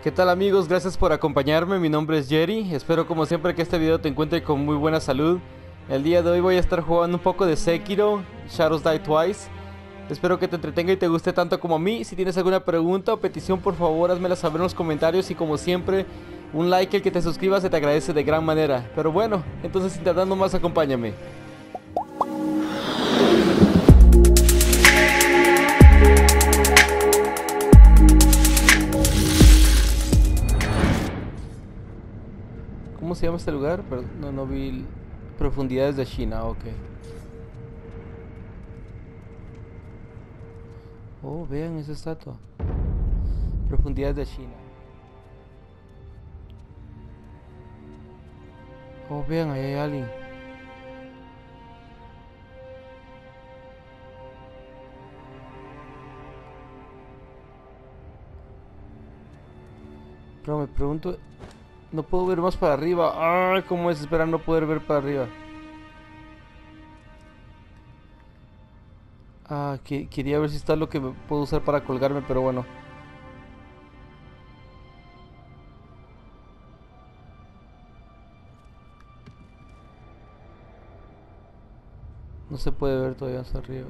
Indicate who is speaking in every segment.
Speaker 1: ¿Qué tal amigos? Gracias por acompañarme, mi nombre es Jerry, espero como siempre que este video te encuentre con muy buena salud. El día de hoy voy a estar jugando un poco de Sekiro, Shadows Die Twice. Espero que te entretenga y te guste tanto como a mí. Si tienes alguna pregunta o petición, por favor házmela saber en los comentarios y como siempre, un like, el que te suscribas se te agradece de gran manera. Pero bueno, entonces sin tardar más, acompáñame. ¿Cómo se llama este lugar? No vi profundidades de China, ok. Oh, vean esa estatua. Profundidades de China. Oh, vean, ahí hay alguien. Pero me pregunto, no puedo ver más para arriba. Ay, cómo es esperar no poder ver para arriba. Ah, quería ver si está lo que puedo usar para colgarme, pero bueno. No se puede ver todavía hacia arriba.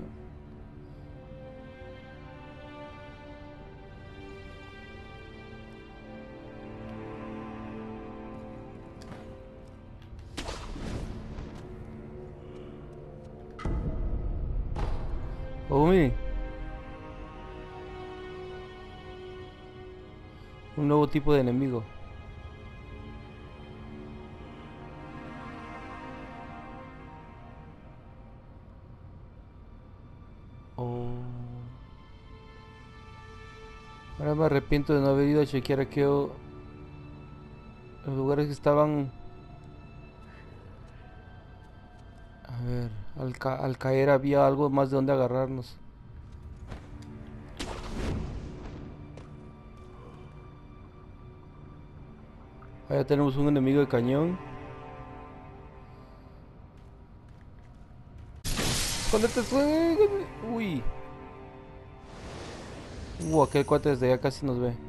Speaker 1: Oh, miren. Un nuevo tipo de enemigo. Oh. Ahora me arrepiento de no haber ido a chequear aquello. Los lugares que estaban. A ver, al caer había algo más de donde agarrarnos. Allá tenemos un enemigo de cañón. Escóndete, uy. Aquel cuate desde allá casi nos ve.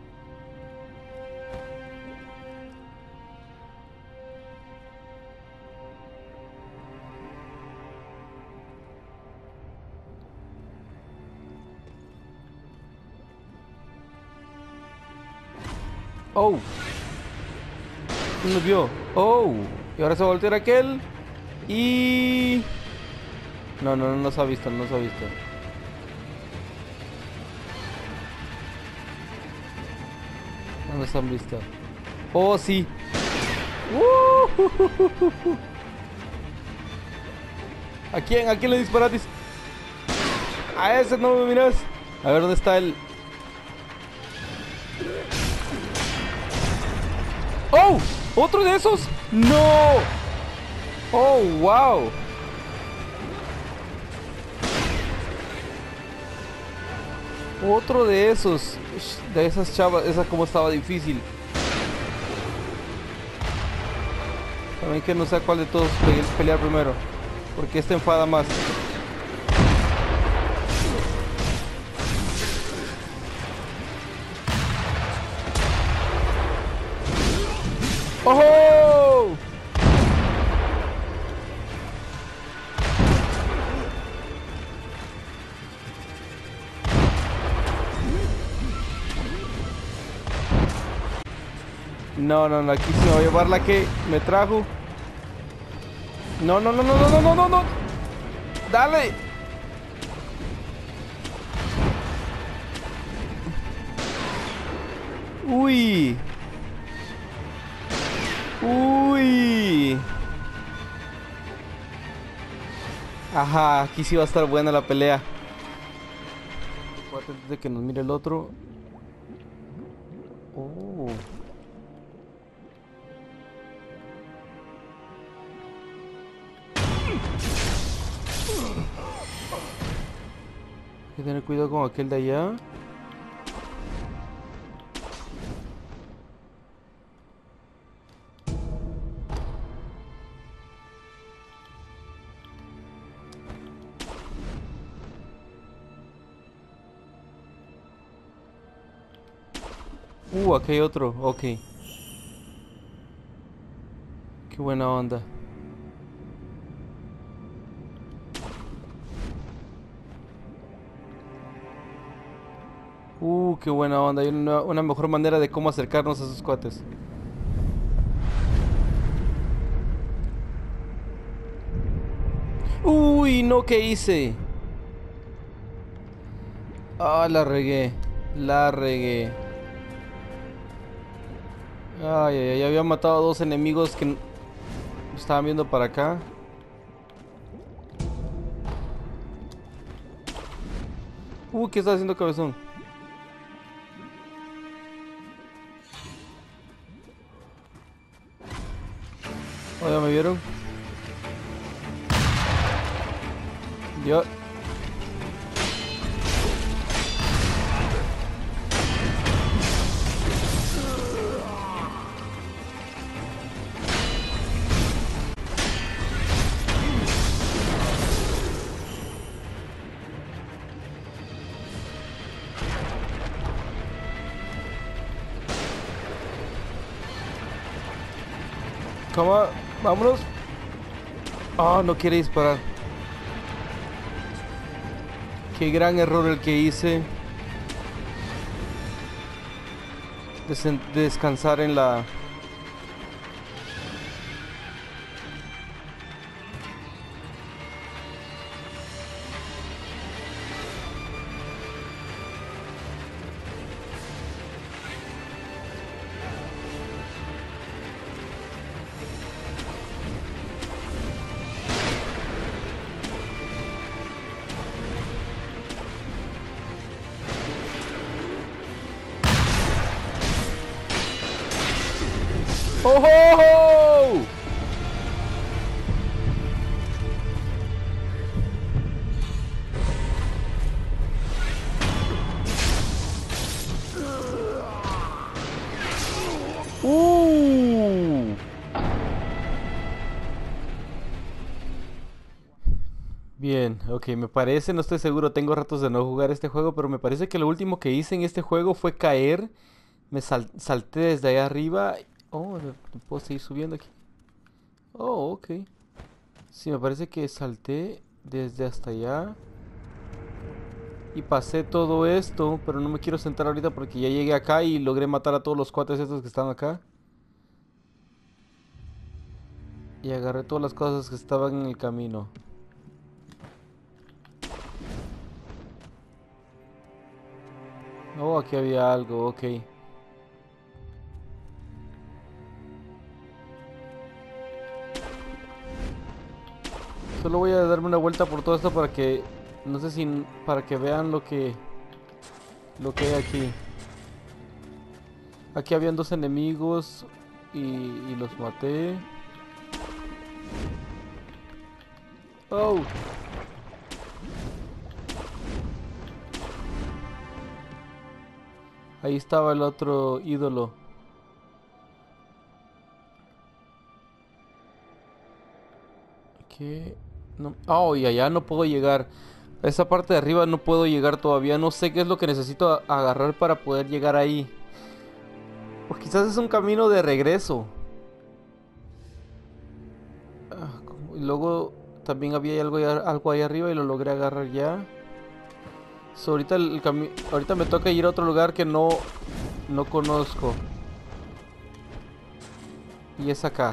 Speaker 1: Oh, ¿quién nos vio? Oh, y ahora se va a voltear aquel. Y... no nos ha visto, no nos ha visto. No nos han visto. Oh, sí. ¡Uh! ¿A quién? ¿A quién le disparaste? A ese no me miras. A ver dónde está el... ¡Oh! ¿Otro de esos? ¡No! ¡Oh, wow! Otro de esos. De esas chavas. Esa como estaba difícil. También que no sé a cuál de todos pelear primero. Porque este enfada más. ¡Oh! No, aquí se va a llevar la que me trajo. No. Dale. Uy. Uy. Ajá, aquí sí va a estar buena la pelea. Antes de que nos mire el otro. Oh. Hay que tener cuidado con aquel de allá. Aquí hay otro. Ok. Qué buena onda. Qué buena onda. Hay una mejor manera de cómo acercarnos a esos cuates. Uy, no, ¿qué hice? Ah, la regué. La regué. Ay, ay, ay, había matado a dos enemigos que estaban viendo para acá. ¿Qué está haciendo cabezón? Oh, ¿ya me vieron? Yo. Cama, vámonos. Ah, no quiere disparar. Qué gran error el que hice. Descansar en la... ¡Oh, oh, oh! ¡Uh! Bien, ok, me parece, no estoy seguro, tengo ratos de no jugar este juego, pero me parece que lo último que hice en este juego fue caer. Salté desde allá arriba. Oh, no puedo seguir subiendo aquí. Oh, ok. Sí, me parece que salté desde hasta allá. Y pasé todo esto, pero no me quiero sentar ahorita porque ya llegué acá y logré matar a todos los cuates estos que estaban acá. Y agarré todas las cosas que estaban en el camino. Oh, aquí había algo, ok. Solo voy a darme una vuelta por todo esto para que... No sé si... Para que vean lo que hay aquí. Aquí habían dos enemigos y los maté. Oh. Ahí estaba el otro ídolo. ¿Qué? No. Oh, y allá no puedo llegar. A esa parte de arriba no puedo llegar todavía. No sé qué es lo que necesito agarrar para poder llegar ahí. O quizás es un camino de regreso. Y luego también había algo ahí arriba y lo logré agarrar ya. So, ahorita me toca ir a otro lugar que no conozco. Y es acá.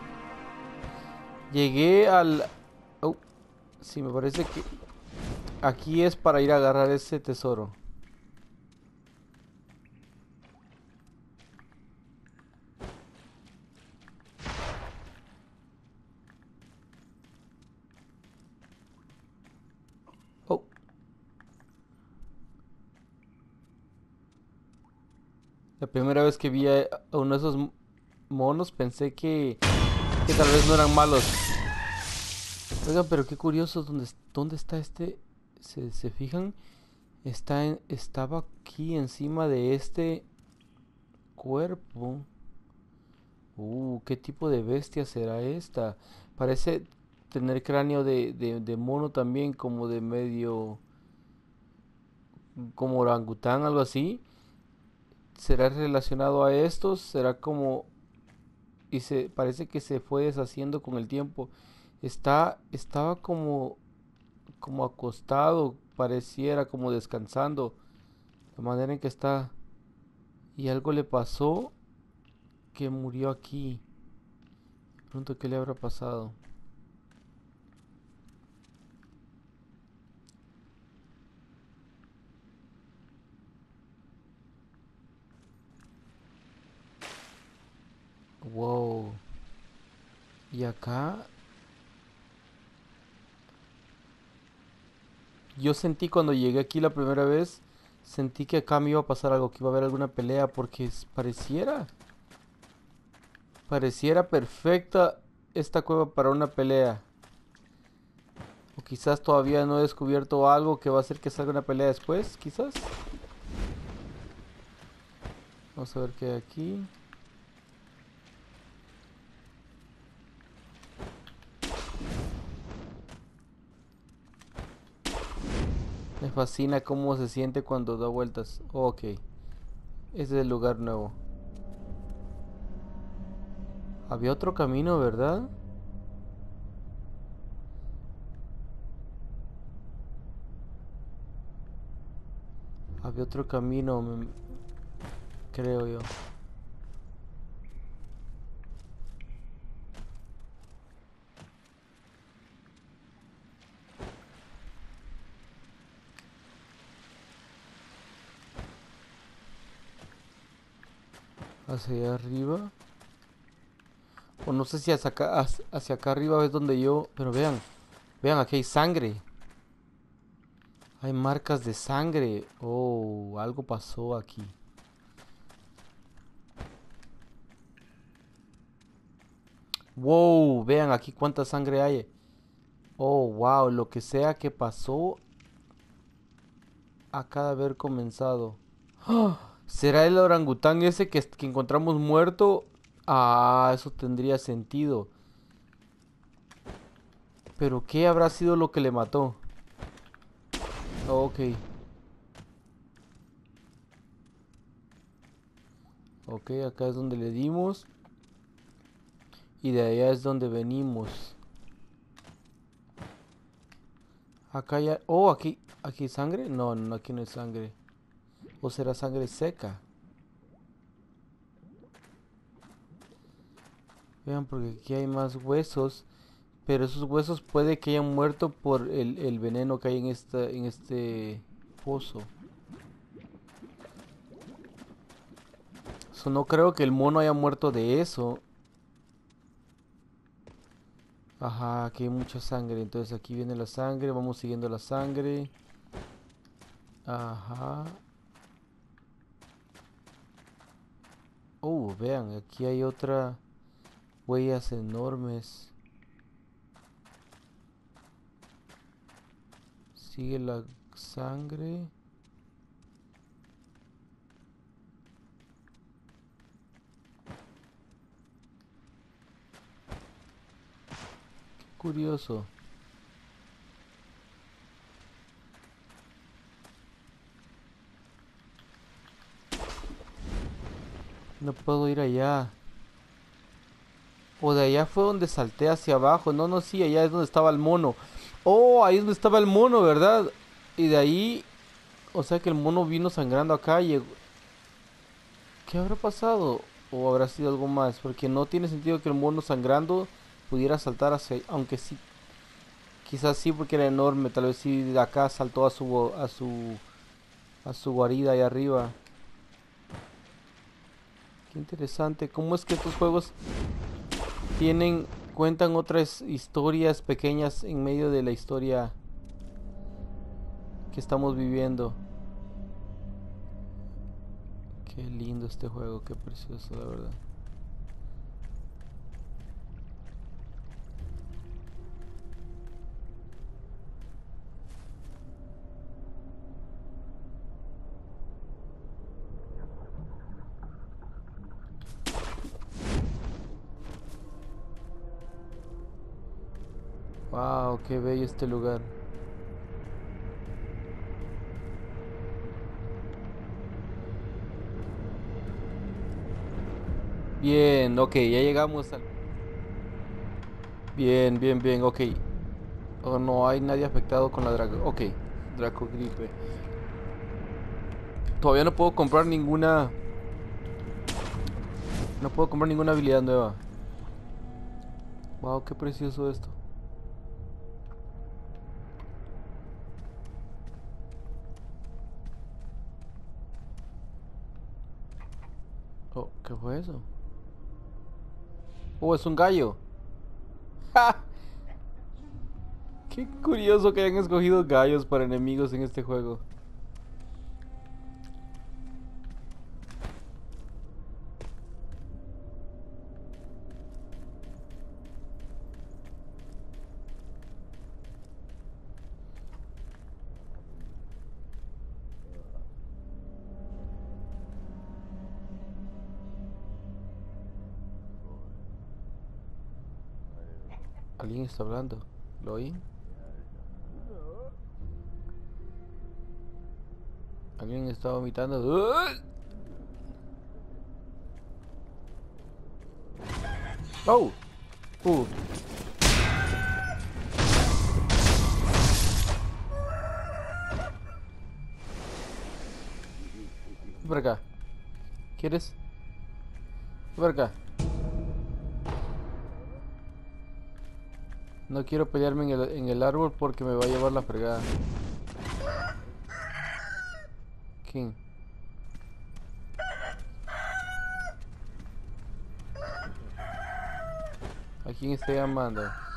Speaker 1: Llegué al... Oh, sí, me parece que aquí es para ir a agarrar ese tesoro. Oh, la primera vez que vi a uno de esos monos pensé que tal vez no eran malos. Oigan, pero qué curioso, ¿dónde está este? ¿Se fijan? Estaba aquí encima de este cuerpo. ¿Qué tipo de bestia será esta? Parece tener cráneo de mono también, como de medio, como orangután, algo así. ¿Será relacionado a estos? ¿Será como... y se parece que se fue deshaciendo con el tiempo? Estaba como acostado, pareciera como descansando, la manera en que está. Y algo le pasó que murió aquí. Pregunto qué le habrá pasado. Wow. Y acá yo sentí cuando llegué aquí la primera vez, sentí que acá me iba a pasar algo, que iba a haber alguna pelea, porque pareciera perfecta esta cueva para una pelea. O quizás todavía no he descubierto algo que va a hacer que salga una pelea después, quizás. Vamos a ver qué hay aquí. Me fascina cómo se siente cuando da vueltas. Ok, ese es el lugar nuevo. Había otro camino, ¿verdad? Había otro camino, creo yo. Hacia allá arriba. O no sé si hacia acá arriba es donde yo... Pero vean, vean, aquí hay sangre. Hay marcas de sangre. Oh, algo pasó aquí. Wow, vean aquí cuánta sangre hay. Oh, wow, lo que sea que pasó acaba de haber comenzado. ¡Ah! ¿Será el orangután ese que encontramos muerto? Ah, eso tendría sentido. Pero ¿qué habrá sido lo que le mató? Ok. Ok, acá es donde le dimos. Y de allá es donde venimos. Acá ya... Oh, aquí hay sangre. No, no, aquí no hay sangre. ¿O será sangre seca? Vean, porque aquí hay más huesos. Pero esos huesos puede que hayan muerto por el veneno que hay en este pozo. So, no creo que el mono haya muerto de eso. Ajá, aquí hay mucha sangre. Entonces aquí viene la sangre. Vamos siguiendo la sangre. Ajá. Oh, vean, aquí hay otra. Huellas enormes. Sigue la sangre. Qué curioso. No puedo ir allá. O de allá fue donde salté hacia abajo. No, no, sí, allá es donde estaba el mono. Oh, ahí es donde estaba el mono, ¿verdad? Y de ahí, o sea que el mono vino sangrando acá y llegó. ¿Qué habrá pasado? ¿O habrá sido algo más? Porque no tiene sentido que el mono sangrando pudiera saltar hacia... Aunque sí, quizás sí porque era enorme. Tal vez sí de acá saltó a su guarida ahí arriba. Qué interesante. ¿Cómo es que estos juegos cuentan otras historias pequeñas en medio de la historia que estamos viviendo? Qué lindo este juego, qué precioso, la verdad. Wow, qué bello este lugar. Bien, ok, ya llegamos al... Bien, bien, bien, ok. Oh, no hay nadie afectado con la Draco... Ok, Draco Gripe. Todavía no puedo comprar ninguna... No puedo comprar ninguna habilidad nueva. Wow, qué precioso esto. Oh, ¿qué fue eso? Oh, es un gallo. ¡Ja! Qué curioso que hayan escogido gallos para enemigos en este juego. Alguien está hablando. ¿Lo oí? Alguien está vomitando. ¡Ugh! ¡Oh! Uh. Ven por acá. ¿Quieres? Ven por acá. No quiero pelearme en el árbol porque me va a llevar la fregada. ¿Quién? ¿A quién está llamando?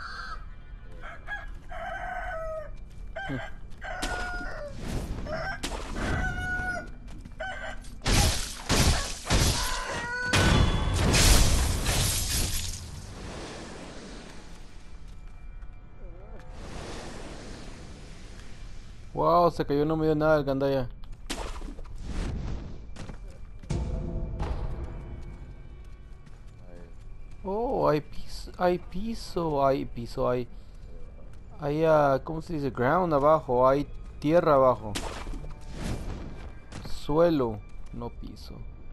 Speaker 1: Wow, se cayó, no me dio nada el gandaya. Oh, hay piso, hay, ¿cómo se dice? Ground abajo, hay tierra abajo. Suelo, no piso.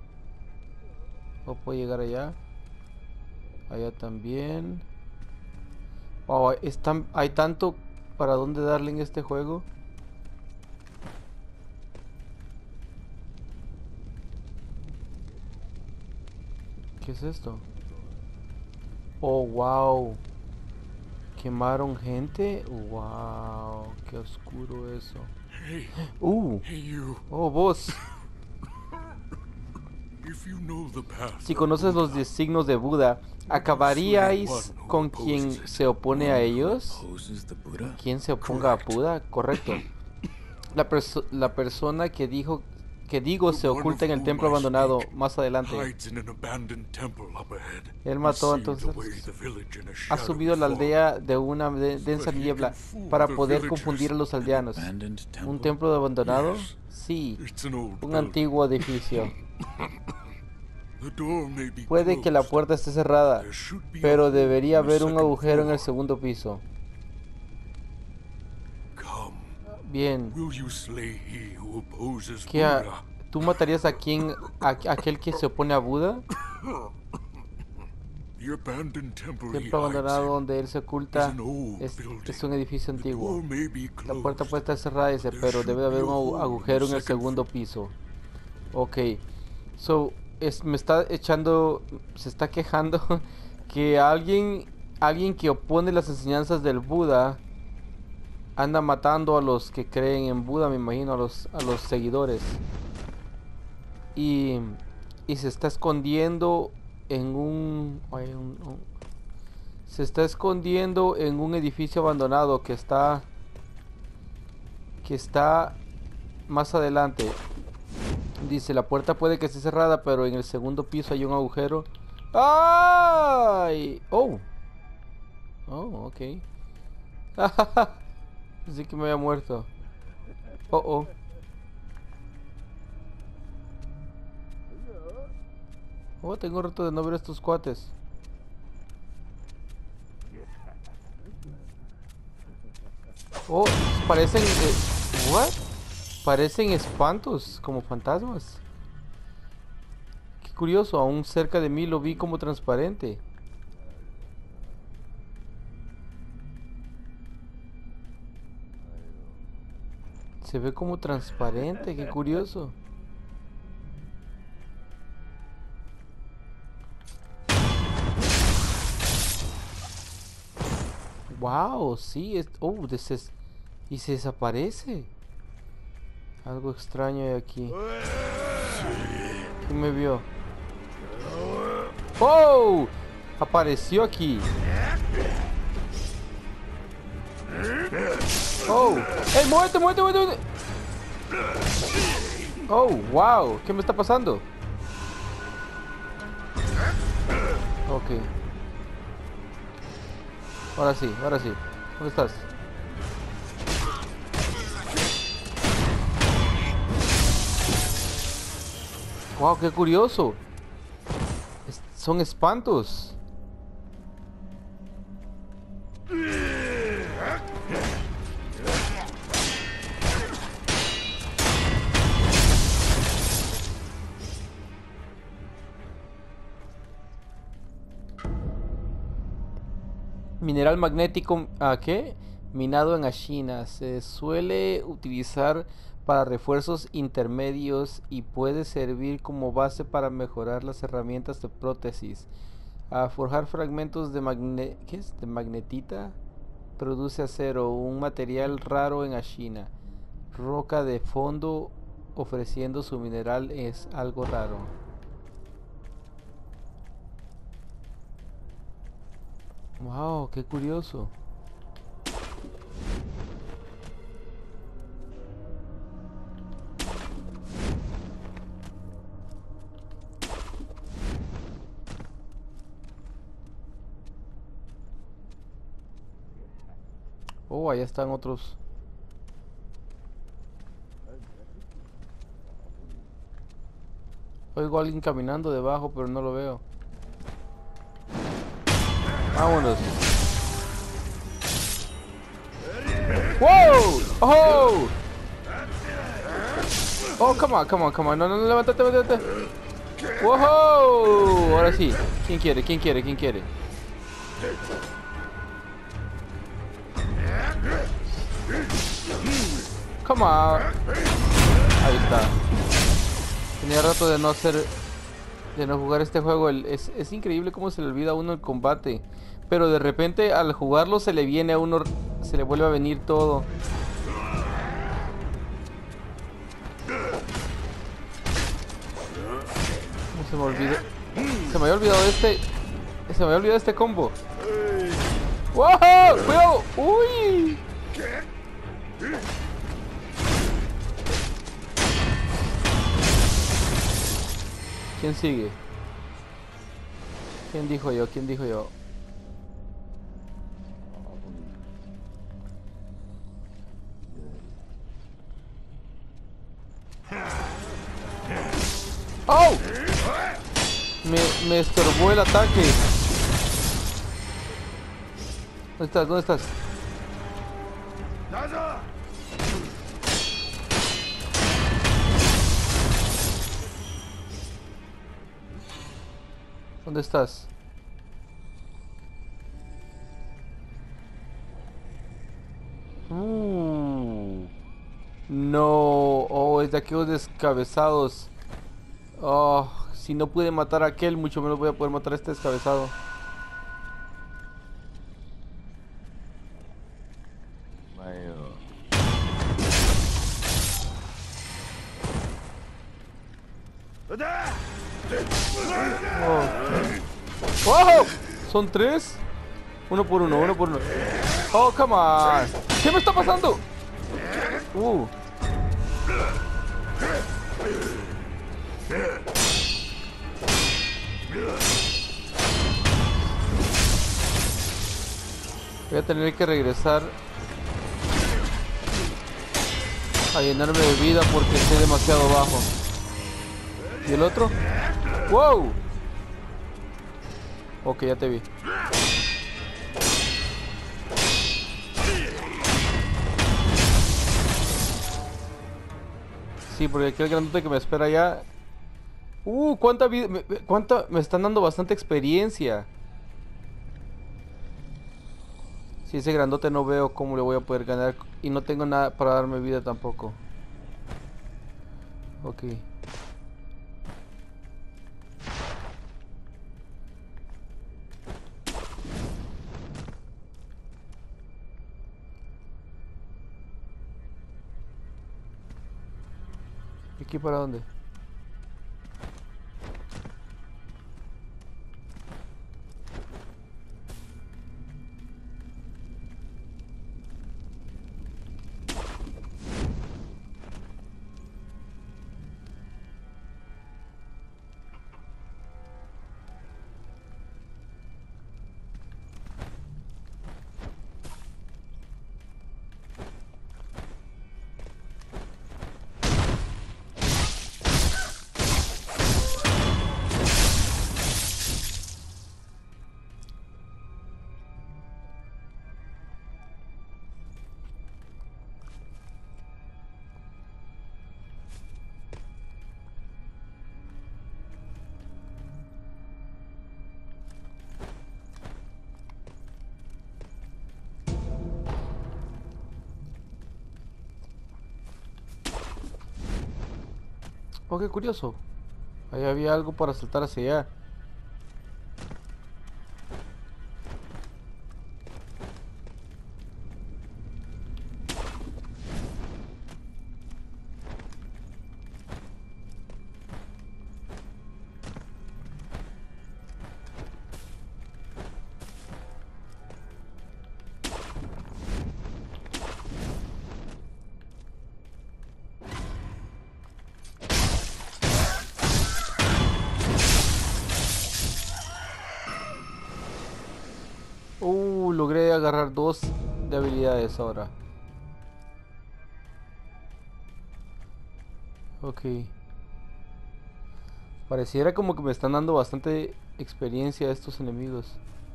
Speaker 1: ¿O puedo llegar allá? Allá también. Wow, hay tanto para dónde darle en este juego. ¿Qué es esto? Oh, wow. ¿Quemaron gente? Wow, qué oscuro eso.
Speaker 2: Hey, hey you.
Speaker 1: Oh, vos.
Speaker 2: If you know the path
Speaker 1: Si
Speaker 2: of
Speaker 1: conoces los
Speaker 2: Buddha,
Speaker 1: signos de Buda, ¿acabaríais con quien se opone a ellos?
Speaker 3: Opposes the Buddha?
Speaker 1: ¿Quién se oponga a Buda? Correcto. La persona que digo se oculta en el templo abandonado más adelante.
Speaker 2: hides in an abandoned temple up ahead.
Speaker 1: Él mató, entonces ha subido a la aldea de una densa niebla para poder confundir a los aldeanos.
Speaker 3: Abandoned temple?
Speaker 1: ¿Un templo abandonado? Sí,
Speaker 2: It's an old
Speaker 1: un
Speaker 2: building.
Speaker 1: antiguo edificio.
Speaker 2: The door may be
Speaker 1: Puede que la
Speaker 2: closed.
Speaker 1: puerta esté cerrada,
Speaker 2: There should be a
Speaker 1: pero
Speaker 2: hole
Speaker 1: debería
Speaker 2: in the
Speaker 1: haber un
Speaker 2: second
Speaker 1: agujero en el
Speaker 2: floor.
Speaker 1: segundo piso.
Speaker 2: Come,
Speaker 1: Bien,
Speaker 2: will you slay he who opposes
Speaker 1: ¿qué
Speaker 2: Buddha?
Speaker 1: ¿tú matarías aquel que se opone a Buda?
Speaker 2: The abandoned temple he
Speaker 1: Templo
Speaker 2: hides
Speaker 1: abandonado
Speaker 2: in
Speaker 1: donde él se
Speaker 2: is
Speaker 1: oculta
Speaker 2: an old
Speaker 1: es
Speaker 2: building.
Speaker 1: un edificio
Speaker 2: The door
Speaker 1: antiguo.
Speaker 2: may be
Speaker 1: La puerta
Speaker 2: closed.
Speaker 1: puede estar cerrada, dice, pero debe de haber un agujero en el segundo piso. Ok, so se está quejando que alguien que opone las enseñanzas del Buda anda matando a los que creen en Buda, me imagino, a los seguidores. Y se está escondiendo en se está escondiendo en un edificio abandonado que está más adelante. Dice, la puerta puede que esté cerrada, pero en el segundo piso hay un agujero. ¡Ay! Oh. Oh, ok. Así que me había muerto. Oh, oh. Oh, tengo rato de no ver a estos cuates. Oh, parecen... ¿what? Parecen espantos, como fantasmas. Qué curioso, aún cerca de mí lo vi como transparente. Se ve como transparente, qué curioso. Wow, sí, y se desaparece. Algo extraño hay aquí. ¿Quién me vio? ¡Oh! Apareció aquí. ¡Oh! ¡Ey, muévete, muévete, muévete! ¡Oh, wow! ¿Qué me está pasando? Ok. Ahora sí, ahora sí. ¿Dónde estás? Wow, qué curioso. Son espantos. Mineral magnético, ¿a qué? Minado en Ashina. Se suele utilizar para refuerzos intermedios y puede servir como base para mejorar las herramientas de prótesis. A forjar fragmentos de ¿qué es? De magnetita. Produce acero, un material raro en Ashina. Roca de fondo ofreciendo su mineral es algo raro. Wow, qué curioso. Oh, allá están otros. Oigo a alguien caminando debajo, pero no lo veo. Vámonos. ¡Wow! ¡Oh! Oh, come on, come on, come on. No, no, no, levántate, levántate. ¡Wow! Ahora sí. ¿Quién quiere? ¿Quién quiere? ¿Quién quiere? Come on. Ahí está. Tenía rato de no hacer... de no jugar este juego. Es increíble cómo se le olvida a uno el combate. Pero de repente al jugarlo se le viene a uno... se le vuelve a venir todo. ¿Cómo se me olvidó? Se me había olvidado este... se me había olvidado este combo. ¡Wow! ¡Cuidado! ¡Uy! ¿Quién sigue? ¿Quién dijo yo? ¿Quién dijo yo? ¡Oh! Me estorbó el ataque. ¿Dónde estás? ¿Dónde estás? ¿Dónde estás? No. Oh, es de aquellos descabezados. Oh, si no pude matar a aquel, mucho menos voy a poder matar a este descabezado. Oh. ¡Wow! ¿Son tres? Uno por uno, uno por uno. Oh, come on. ¿Qué me está pasando? Voy a tener que regresar a llenarme de vida porque estoy demasiado bajo. ¿Y el otro? ¡Wow! Ok, ya te vi. Sí, porque aquí el grandote que me espera allá ¿Cuánta vida? ¿Cuánta? Me están dando bastante experiencia. Si ese grandote no veo cómo le voy a poder ganar. Y no tengo nada para darme vida tampoco. Ok. ¿Aquí para dónde? Oh, qué curioso. Ahí había algo para saltar hacia allá. Logré agarrar 2 de habilidades ahora. Ok. Pareciera como que me están dando bastante experiencia estos enemigos.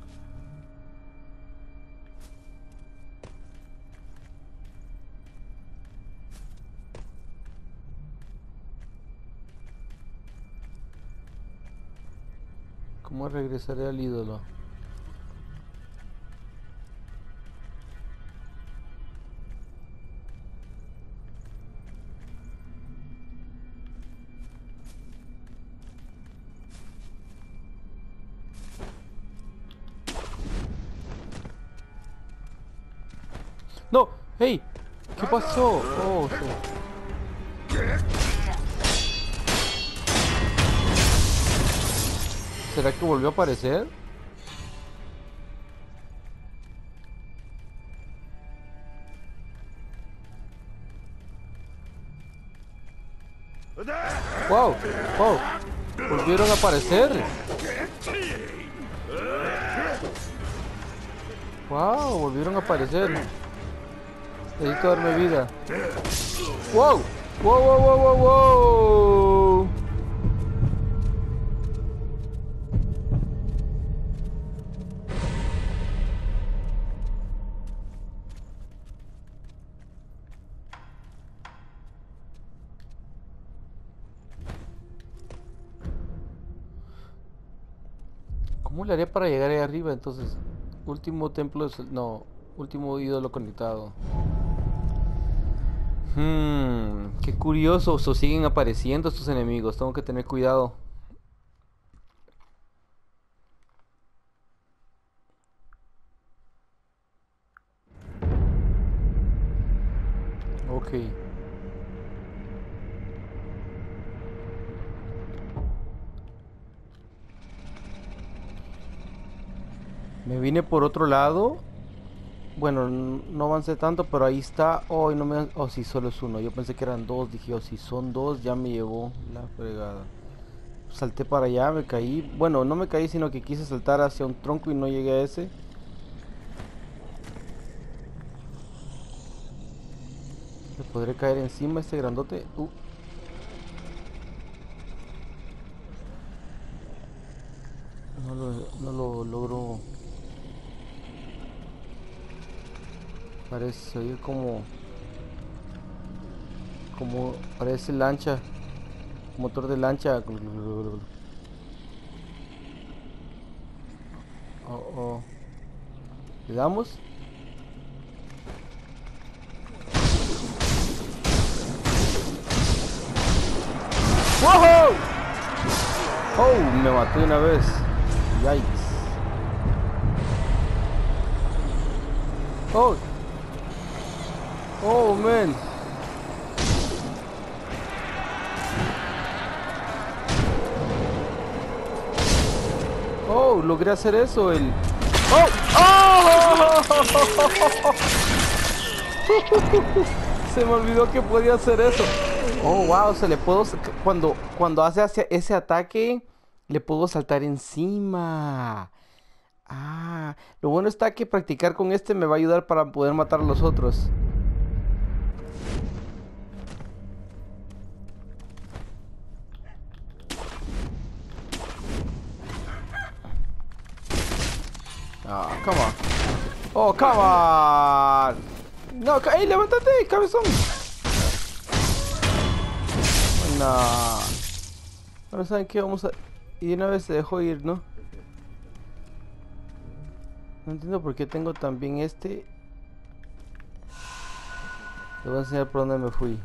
Speaker 1: ¿Cómo regresaré al ídolo? ¡No! ¡Hey! ¿Qué pasó? Oh, sí. ¿Será que volvió a aparecer? ¡Wow! ¡Wow! ¡Volvieron a aparecer! ¡Wow! Volvieron a aparecer. Necesito darme vida. ¡Wow! ¡Wow, wow, wow, wow, wow! ¿Cómo le haré para llegar ahí arriba entonces? Último templo no, último ídolo conectado. Qué curioso, o siguen apareciendo estos enemigos, tengo que tener cuidado. Ok. Me vine por otro lado. Bueno, no avancé tanto, pero ahí está. Oh, y no me... Oh, sí, solo es uno. Yo pensé que eran dos. Dije, oh, si son dos, ya me llevó la fregada. Salté para allá, me caí. Bueno, no me caí, sino que quise saltar hacia un tronco y no llegué a ese. ¿Le podré caer encima a este grandote? No lo logro. Parece oír como parece lancha. motor de lancha. Oh. ¿Le damos? ¡Wow! Oh, me mató una vez. Yikes. Oh, man. Oh, logré hacer eso. ¡Oh! Se me olvidó que podía hacer eso. Oh, wow, se le puedo... Cuando hace ese ataque, le puedo saltar encima. Ah, lo bueno está que practicar con este me va a ayudar para poder matar a los otros. Ah, come on. Oh, come on. No, ¡ey, levántate, cabezón! No. Bueno, ¿saben qué? Vamos a... Y de una vez se dejó ir, ¿no? No entiendo por qué tengo también este. Le voy a enseñar por dónde me fui.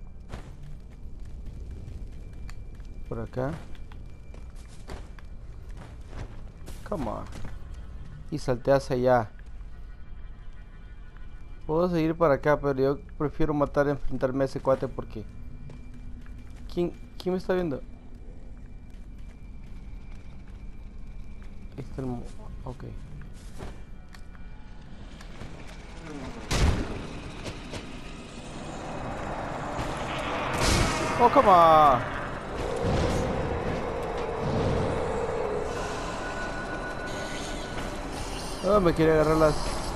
Speaker 1: Por acá. Come on. Y salté hacia allá. Puedo seguir para acá, pero yo prefiero enfrentarme a ese cuate porque... ¿Quién me está viendo? Ahí está el... Ok. Oh, come on. Oh, me quiere agarrar las...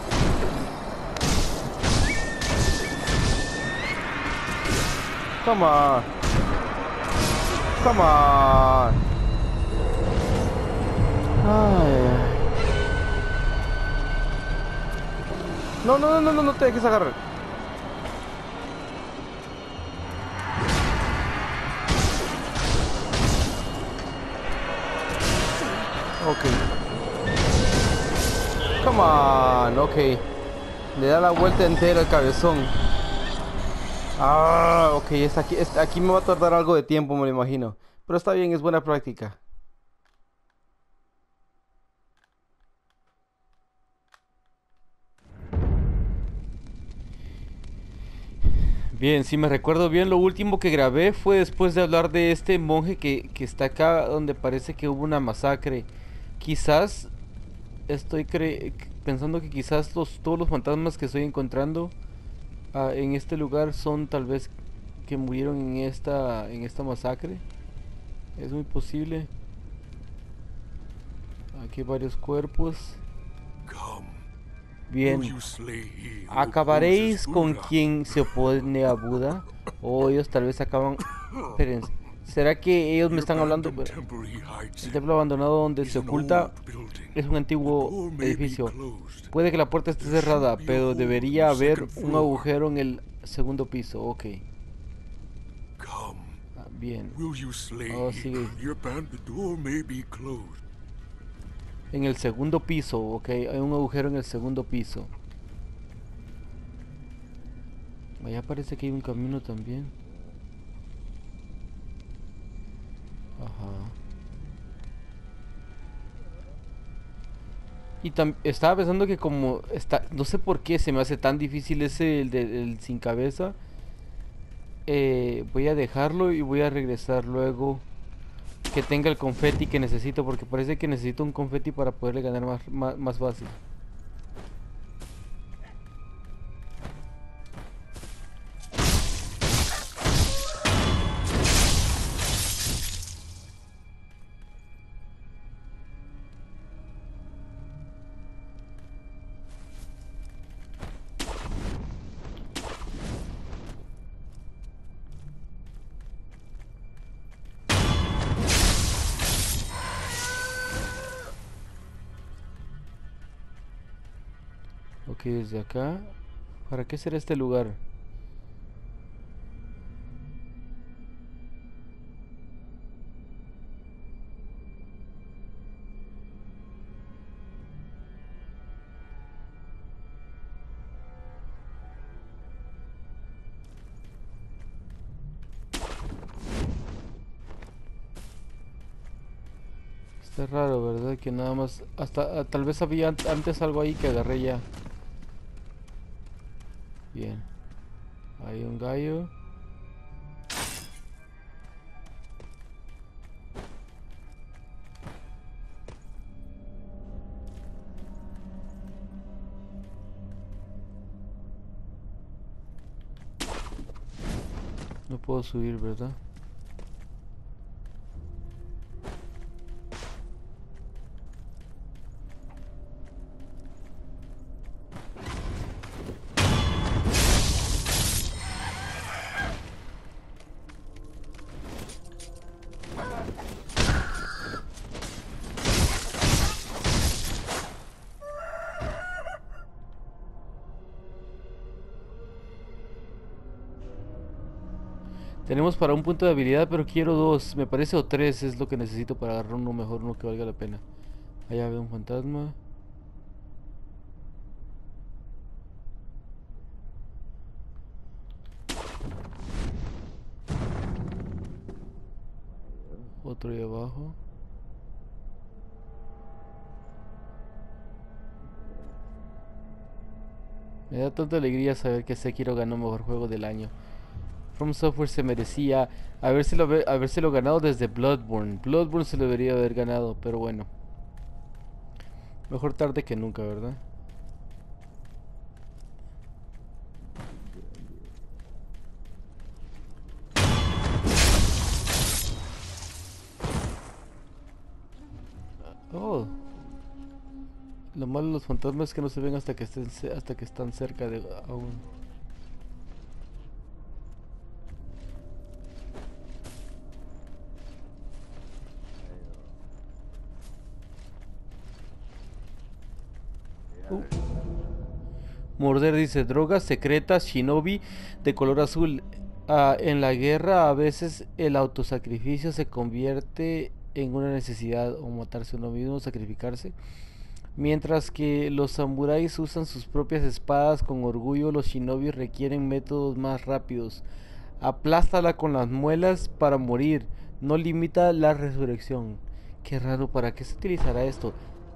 Speaker 1: Come on. Come on. Ay. No te dejes agarrar. Ok. Come on, ok. Le da la vuelta entera al cabezón. Ah, ok, aquí me va a tardar algo de tiempo, me lo imagino. Pero está bien, es buena práctica. Bien, si me recuerdo bien, lo último que grabé fue después de hablar de este monje que está acá, donde parece que hubo una masacre. Quizás pensando que quizás todos los fantasmas que estoy encontrando en este lugar son tal vez que murieron en esta masacre. Es muy posible. Aquí hay varios cuerpos.
Speaker 2: Come,
Speaker 1: Bien.
Speaker 2: will you slay he who
Speaker 1: ¿Acabaréis
Speaker 2: opposes
Speaker 1: con
Speaker 2: Buddha?
Speaker 1: quien se opone a Buda? O ellos tal vez acaban... Esperen, ¿será que ellos me
Speaker 2: The
Speaker 1: están hablando?
Speaker 2: abandoned temple he hides
Speaker 1: El
Speaker 2: in
Speaker 1: templo abandonado donde
Speaker 2: is
Speaker 1: se
Speaker 2: an
Speaker 1: oculta
Speaker 2: old building.
Speaker 1: es un
Speaker 2: The
Speaker 1: antiguo
Speaker 2: door may be
Speaker 1: edificio.
Speaker 2: closed.
Speaker 1: Puede que la puerta esté
Speaker 2: There
Speaker 1: cerrada,
Speaker 2: should be a
Speaker 1: pero
Speaker 2: hole in
Speaker 1: debería
Speaker 2: the
Speaker 1: haber
Speaker 2: second
Speaker 1: un
Speaker 2: floor.
Speaker 1: agujero en el segundo piso. Ok.
Speaker 2: Come,
Speaker 1: Bien.
Speaker 2: will you slay
Speaker 1: Oh,
Speaker 2: he?
Speaker 1: sigue.
Speaker 2: The door may be closed.
Speaker 1: En el segundo piso, ok. Hay un agujero en el segundo piso. Allá parece que hay un camino también. Ajá. Y estaba pensando que como está, no sé por qué se me hace tan difícil el sin cabeza. Voy a dejarlo y voy a regresar luego que tenga el confeti que necesito, porque parece que necesito un confeti para poderle ganar más fácil. Ok, desde acá. ¿Para qué será este lugar? Es raro, ¿verdad? Que nada más... Hasta tal vez había antes algo ahí que agarré ya. Bien. Hay un gallo. No puedo subir, ¿verdad? Tenemos para un punto de habilidad, pero quiero dos, me parece, o tres es lo que necesito para agarrar uno mejor, uno que valga la pena. Allá veo un fantasma. Otro ahí abajo. Me da tanta alegría saber que Sekiro ganó mejor juego del año. From Software se merecía habérselo ganado desde Bloodborne. Bloodborne se lo debería haber ganado, pero bueno. Mejor tarde que nunca, ¿verdad? Oh. Lo malo de los fantasmas es que no se ven hasta que están cerca de aún. Morder dice, drogas secretas Shinobi de color azul. En la guerra a veces el autosacrificio se convierte en una necesidad, o matarse uno mismo, sacrificarse. Mientras que los samuráis usan sus propias espadas con orgullo, los shinobi requieren métodos más rápidos. Aplástala con las muelas para morir, no limita la resurrección. Qué raro, ¿para qué se utilizará esto?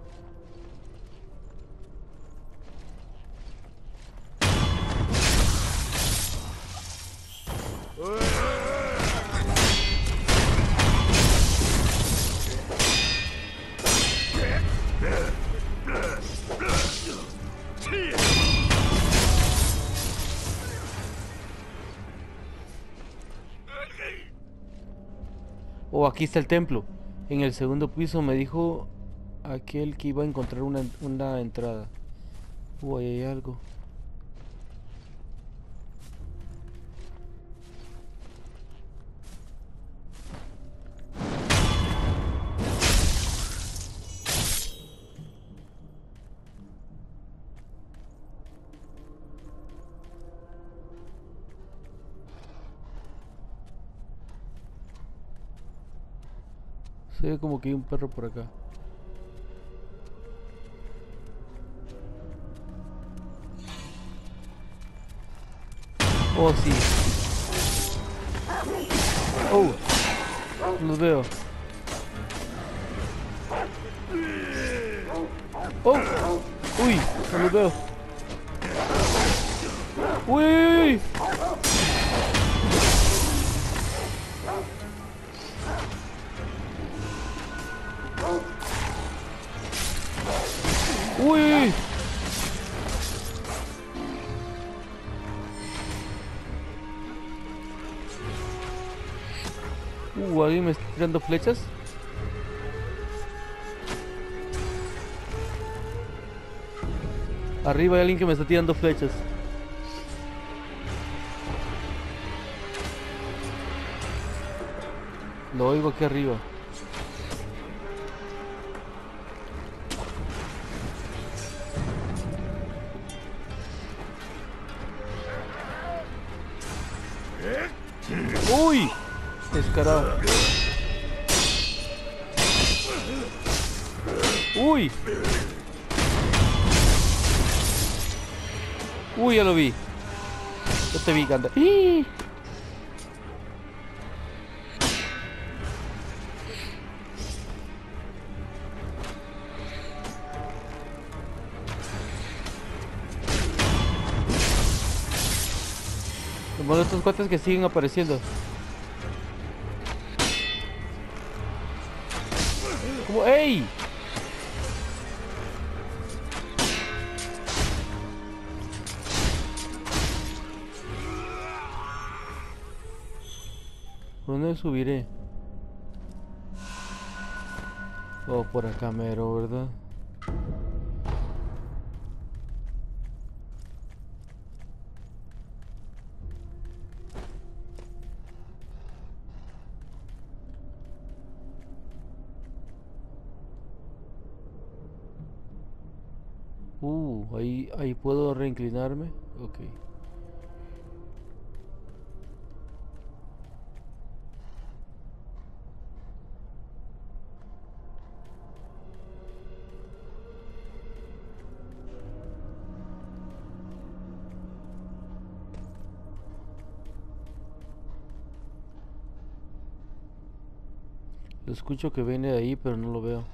Speaker 1: Oh, aquí está el templo. En el segundo piso me dijo aquel que iba a encontrar una entrada. Ahí hay algo. Se ve como que hay un perro por acá. Oh, sí. Oh, los veo. Oh, uy, no los veo. Uy. Uy. ¿Alguien me está tirando flechas? Arriba hay alguien que me está tirando flechas. Lo oigo aquí arriba. ¡Uy! Descarado. ¡Uy! ¡Uy, ya lo vi! Yo te vi, Ganda. ¡Ih! Bueno, estos cuates que siguen apareciendo. Como, ¡ey! ¿Dónde subiré? Oh, por acá mero, ¿verdad? Ahí puedo reinclinarme. Ok. Lo escucho que viene de ahí, pero no lo veo.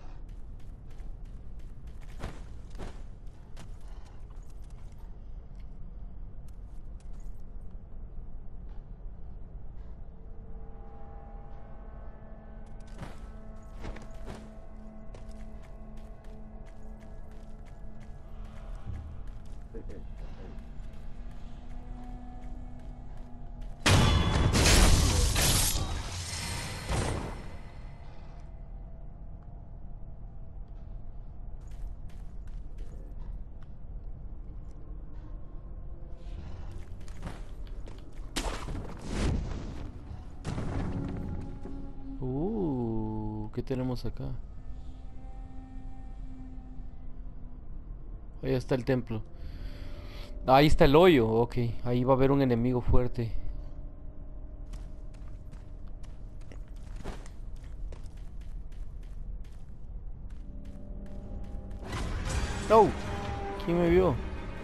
Speaker 1: ¿Qué tenemos acá? Ahí está el templo. Ahí está el hoyo, ok. Ahí va a haber un enemigo fuerte. ¡Oh! ¿Quién me vio?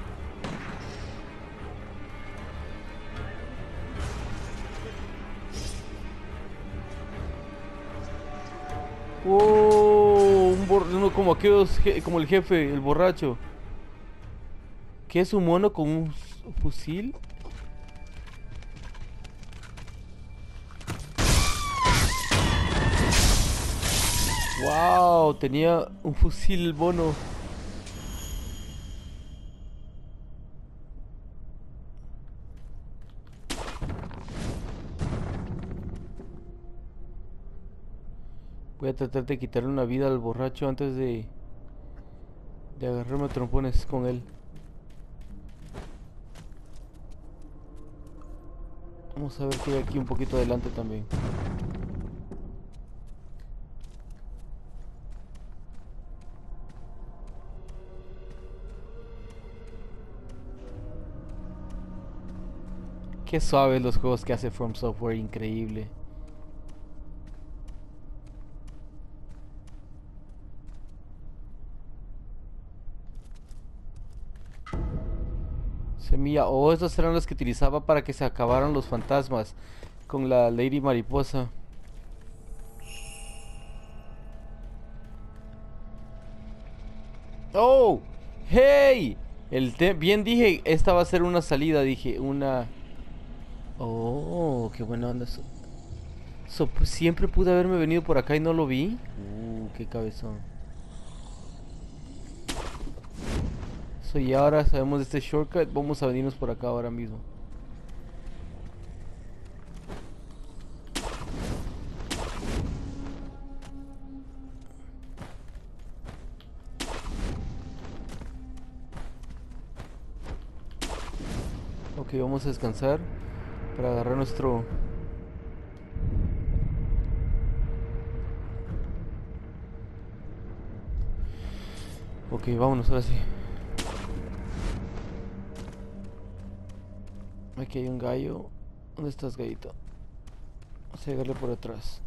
Speaker 1: ¡Oh! Uno como aquellos, como el jefe, el borracho. ¿Qué es un mono con un fusil? ¡Wow! Tenía un fusil el mono. Voy a tratar de quitarle una vida al borracho antes de agarrarme a trompones con él. Vamos a ver qué hay aquí un poquito adelante también. Qué suaves los juegos que hace From Software, increíble. Semilla, oh, estos eran los que utilizaba para que se acabaran los fantasmas con la Lady Mariposa. ¡Oh! ¡Hey! Bien dije, esta va a ser una salida, dije, una... Oh, qué buena onda eso. Pues, siempre pude haberme venido por acá y no lo vi. Qué cabezón. Y ahora sabemos de este shortcut, vamos a venirnos por acá ahora mismo. Ok, vamos a descansar para agarrar nuestro... Ok, vámonos ahora sí. Aquí hay un gallo. ¿Dónde estás, gallito? Vamos a llegarle por atrás.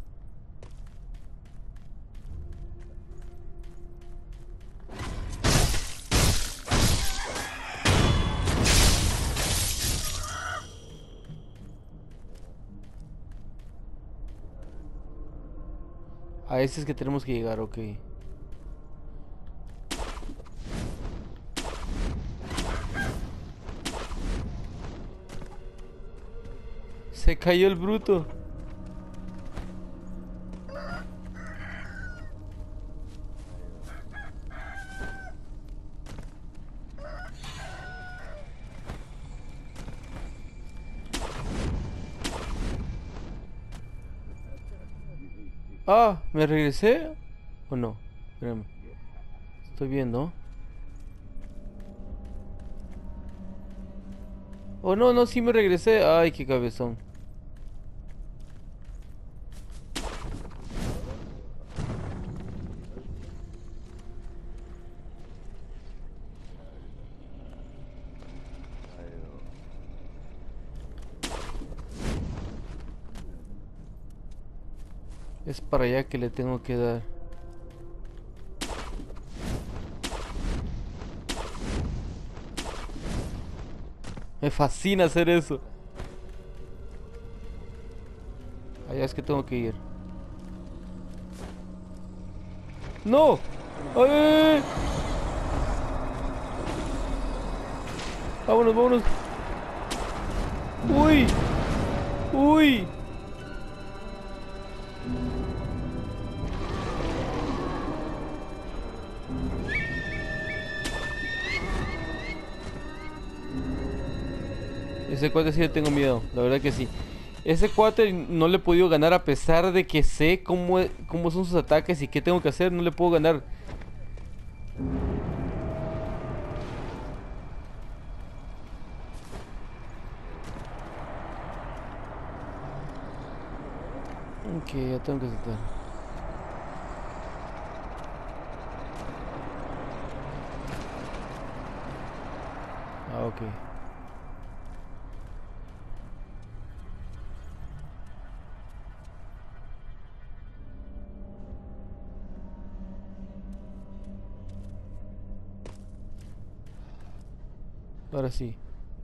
Speaker 1: A ese es que tenemos que llegar, ok. Se cayó el bruto. Ah, ¿me regresé? ¿O no? Espérame. Estoy viendo. Oh, no, no, sí me regresé. Ay, qué cabezón. Es para allá que le tengo que dar. Me fascina hacer eso. Allá es que tengo que ir. ¡No! ¡Ay! Vámonos, vámonos. ¡Uy! ¡Uy! Ese cuate sí le tengo miedo, la verdad que sí. Ese cuate no le he podido ganar a pesar de que sé cómo son sus ataques y qué tengo que hacer, no le puedo ganar. Ok, ya tengo que saltar. Ah, ok. Ahora sí.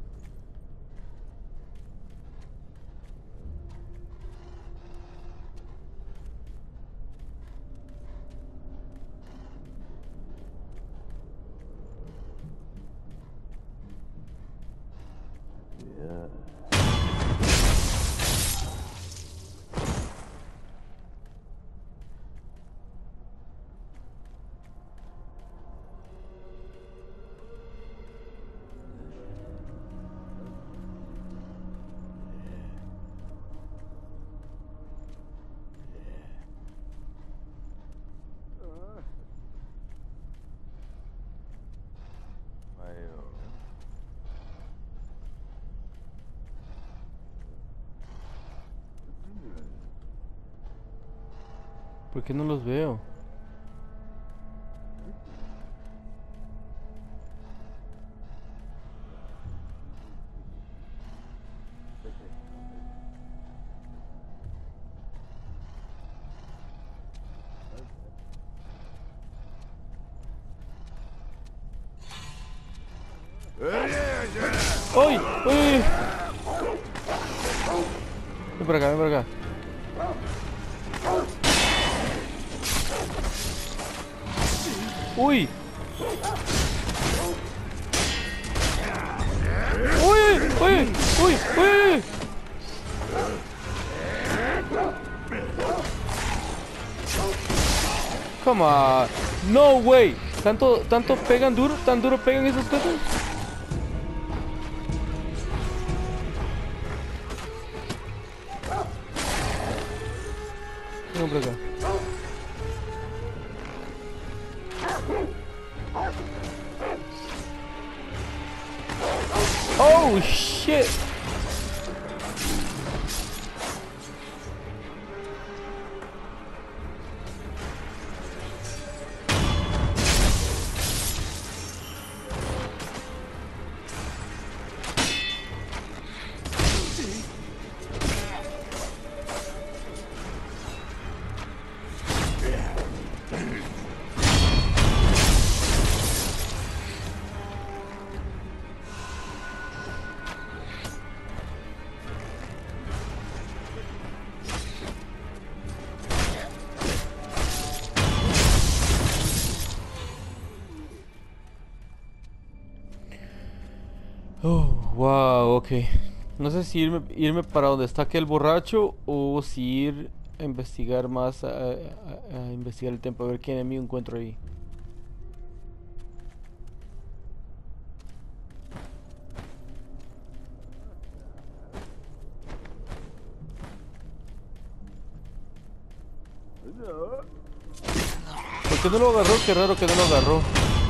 Speaker 1: ¿Por qué no los veo? ¡Ay! ¡Ay! Ven por acá, ven por acá. ¡Uy! ¡Uy! ¡Uy! ¡Uy! ¡Uy! Come on. No way. Tanto pegan duro, tan duro pegan esos cosas. Ven por acá. Oh shit. Oh, wow, ok. No sé si irme para donde está aquel borracho o si ir a investigar más, a investigar el templo, a ver qué enemigo encuentro ahí. ¿Por qué no lo agarró? Qué raro que no lo agarró.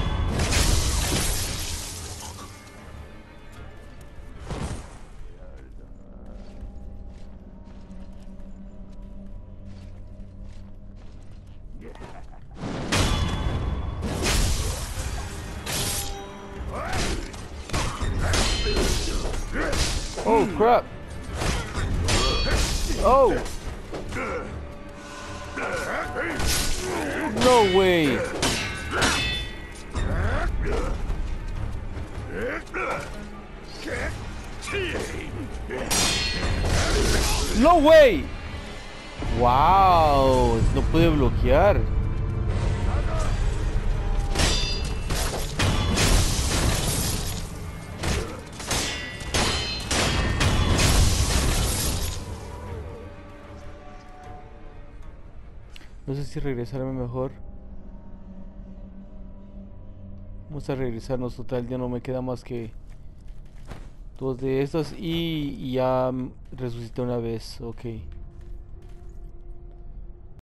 Speaker 1: Oh crap. Oh. No way. No way. Wow, no pude bloquear. No sé si regresarme mejor. Vamos a regresarnos, total, ya no me queda más que dos de estas y ya resucité una vez, ok.